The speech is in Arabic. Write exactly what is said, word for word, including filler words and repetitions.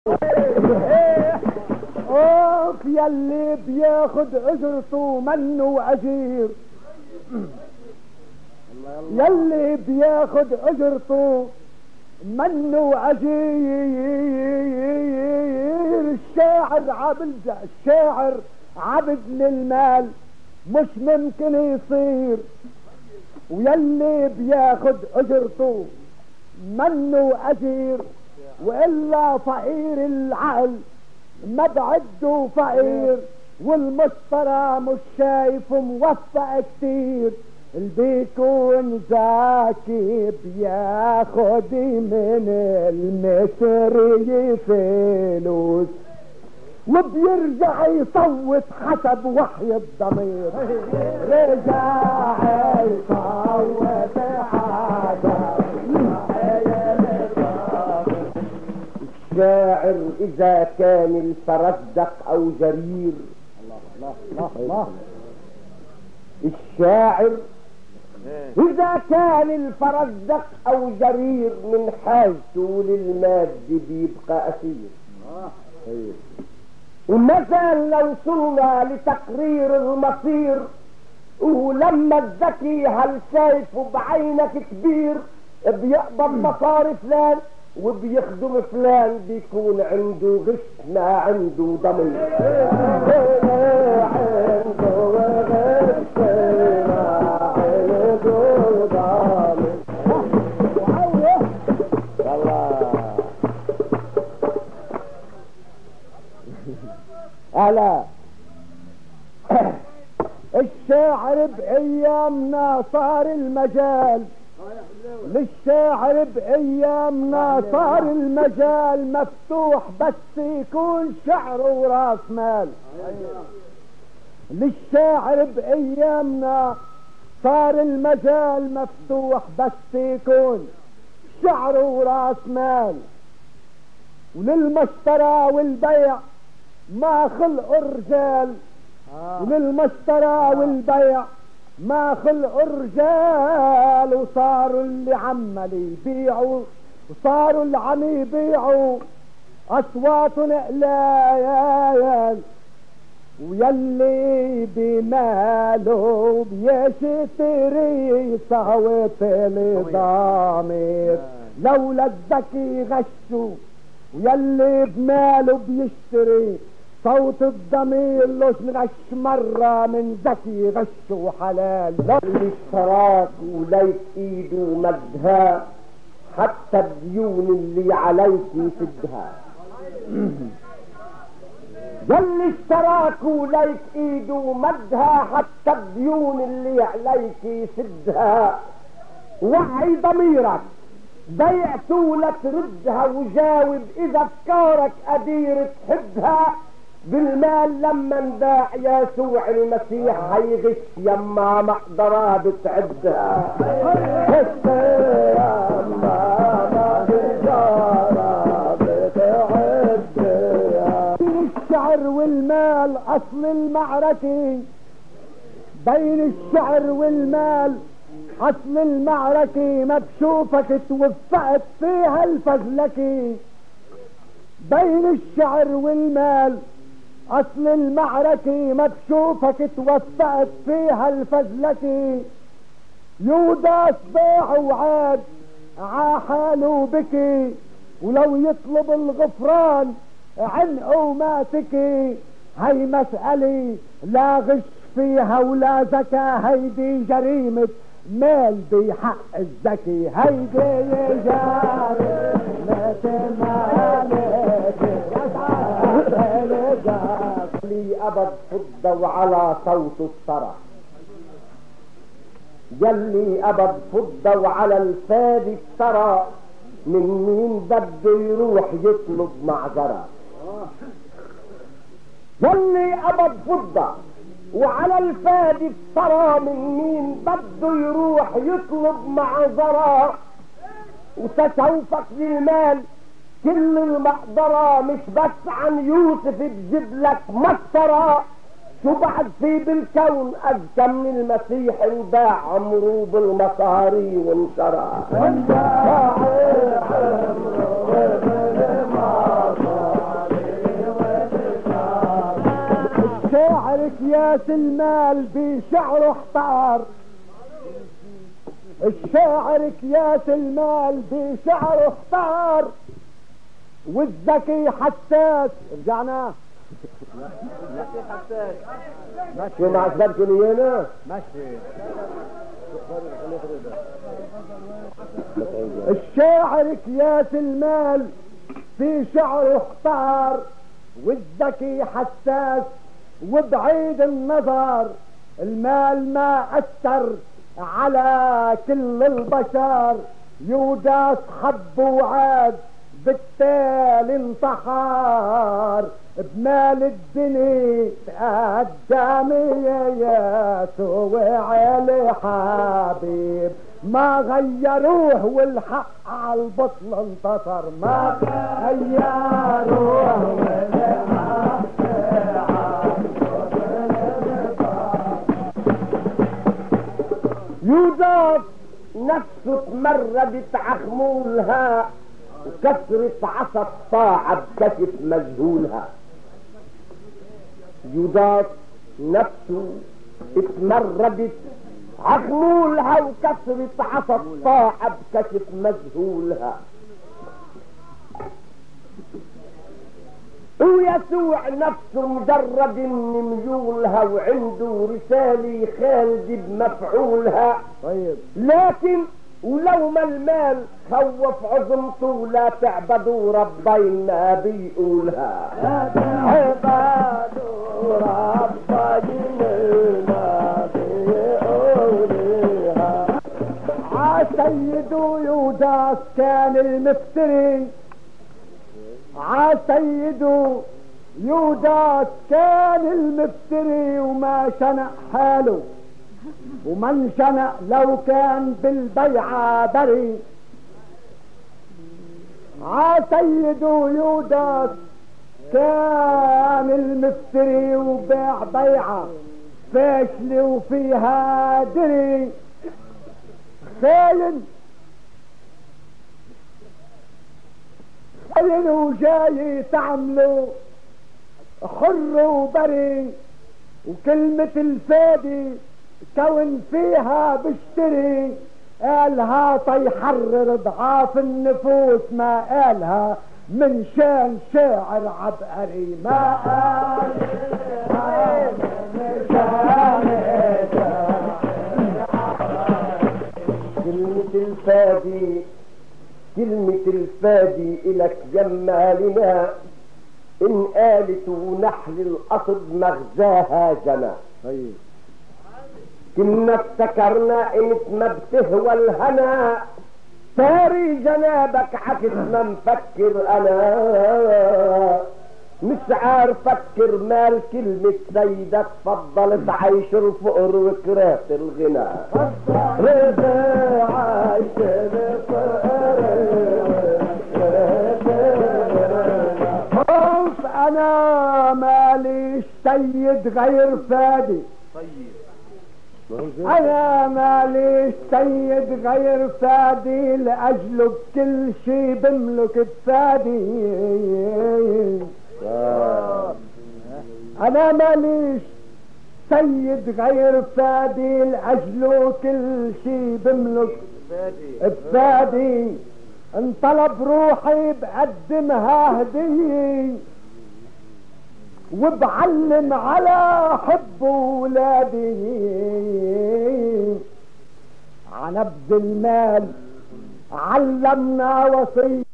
اوف يلي بياخد اجرته منه واجير، يلي بياخد اجرته منه واجير. الشاعر عبد الشاعر عبد للمال مش ممكن يصير، ويلي بياخد اجرته منه اجير، والا فقير العقل ما بعده فقير، والمشترى مش شايف موفق كتير. اللي بيكون ذكي بياخد من المصري فلوس، وبيرجع يصوت حسب وحي الضمير. رجع يصوت حسب الشاعر إذا كان الفرزدق أو جرير. الله الله الله الله. الشاعر إذا كان الفرزدق أو جرير من حاجته للمادة بيبقى أسير. ومثلا لو صرنا لتقرير المصير، ولما الذكي هل شايفه بعينك كبير بيقبض مصاري فلان وبيخدم فلان، بيكون عنده غش ما عنده ضمير. عنده غش ما عنده ضمير. والله ألا الشاعر بأيامنا صار المجال، للشاعر بأيامنا صار المجال مفتوح بس يكون شعره وراس مال. للشاعر بأيامنا صار المجال مفتوح بس يكون شعره وراس مال، وللمشترى والبيع ما خلقوا الرجال، وللمشترى والبيع ما خلقوا الرجال، وصاروا اللي عمال يبيعوا وصاروا اللي عم يبيعوا اصواتهم قلال، ويلي بماله بيشتري صوت الضمير. لولا الذكي غشوا ويلي بماله بيشتري صوت الضمير، لوش نغش مرة من ذكي غشه حلال. اللي اشتراك وليك ايده مدها حتى الديون اللي عليك يسدها. يلي اشتراك وليك ايده مدها حتى الديون اللي عليك يسدها. وعي ضميرك بيعته لتردها، وجاوب اذا افكارك قدير تحبها. بالمال لما انباع يسوع المسيح هيغش يما مقدرها بتعدها. يما مقدرها بتعدها. بين الشعر والمال اصل المعركة، بين الشعر والمال اصل المعركة، ما بشوفك توفقت فيها الفزلكة. بين الشعر والمال اصل المعركة، ما بشوفك توفقت فيها الفزلكة. يوداس باع وعاد عحاله بكي، ولو يطلب الغفران عنقه وما تكي. هي مسألة لا غش فيها ولا زكاة، هيدي جريمة مال بحق الذكي. هيدي جريمة مال لي أبد فضة وعلى صوت الثرى، يلي أبد فضة وعلى الفادي الثرى. من مين بده يروح يطلب معذرة؟ يلي أبد فضة وعلى الفادي الثرى، من مين بده يروح يطلب معذرة؟ وتشوفك للمال كل المقدرة، مش بس عن يوسف بجيب لك مسطرة. شو بعد في بالكون أذكى من المسيح انباع عمره بالمصاري وانشرى. كاس المال بشعره احتار، الشاعر كياس المال بشعره احتار، والذكي حساس. رجعنا الذكي حساس شو مع سببكم ايانا ماشي. الشاعر كياس المال في شعره احتار، والذكي حساس وبعيد النظر، المال ما اثر على كل البشر، يوداس حب وعاد بالتالي انتحر، بمال الدنيا قداميات وعلي حبيب ما غيروه، والحق على البطل انتصر. ما غيروه والحق يوسف نفسه تمردت عخمولها، وكسرت عصا الطاعة بكشف مجهولها. يوسف نفسه اتمردت عخمولها، وكسرت عصا الطاعة بكشف مجهولها. ويسوع نفسه مجرد من ميولها، وعنده رسالة خالد بمفعولها. طيب لكن ولو ما المال خوف عظمته، لا تعبدوا ربين ما بيقولها. لا تعبدوا ربين ما بيقولها. عسيدو يوداس كان المفتري، عسيدو يوداس كان المفتري، وما شنق حاله ومن شنق لو كان بالبيعة بري. عسيدو يوداس كان المفتري، وبيع بيعة فاشلة وفيها دري. خاين خاين وجاي تعملوا حر وبري، وكلمة الفادي كون فيها بشتري، قالها طيحرر ضعاف النفوس، ما قالها من شان شاعر عبقري. ما قالها من شان كلمة الفادي، كلمة الفادي إلك جمالنا، إن قالت ونحل القصد مغزاها جنى. طيب كنا افتكرنا انت ما بتهوى الهنا، ساري جنابك عكس ما مفكر انا. مش عارف افكر مال كلمة سيدة تفضلت عايش الفقر وكرهت الغنى. رضا عايش الفقر خوف انا ماليش سيد غير فادي. طيب انا ماليش سيد غير فادي، لاجله بكل شي بملك بفادي. انا ماليش سيد غير فادي، لاجله كل شي بملك بفادي. ان طلب روحي بقدمها هدية، وبعلم على حب ولادي. عنبذ المال علمنا وصية،